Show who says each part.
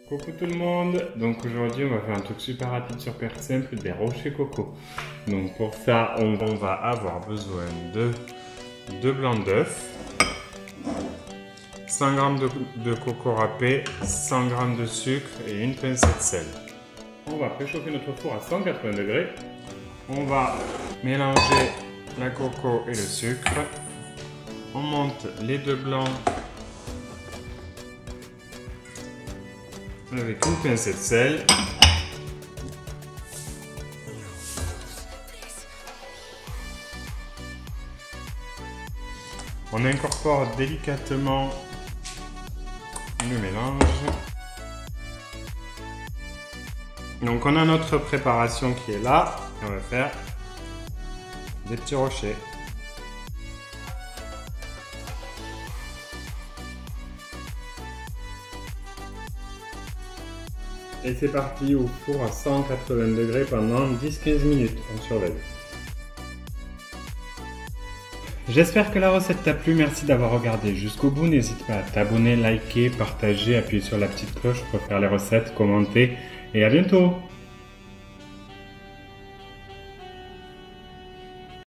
Speaker 1: Coucou tout le monde, donc aujourd'hui on va faire un truc super rapide, super simple, des rochers coco. Donc pour ça on va avoir besoin de 2 blancs d'œufs, 100 g de coco râpé, 100 g de sucre et une pincée de sel. On va préchauffer notre four à 180 degrés. On va mélanger la coco et le sucre. On monte les 2 blancs avec une pincée de sel. On incorpore délicatement le mélange. Donc on a notre préparation qui est là. On va faire des petits rochers. Et c'est parti au four à 180 degrés pendant 10-15 minutes, on surveille. J'espère que la recette t'a plu, merci d'avoir regardé jusqu'au bout. N'hésite pas à t'abonner, liker, partager, appuyer sur la petite cloche pour faire les recettes, commenter et à bientôt!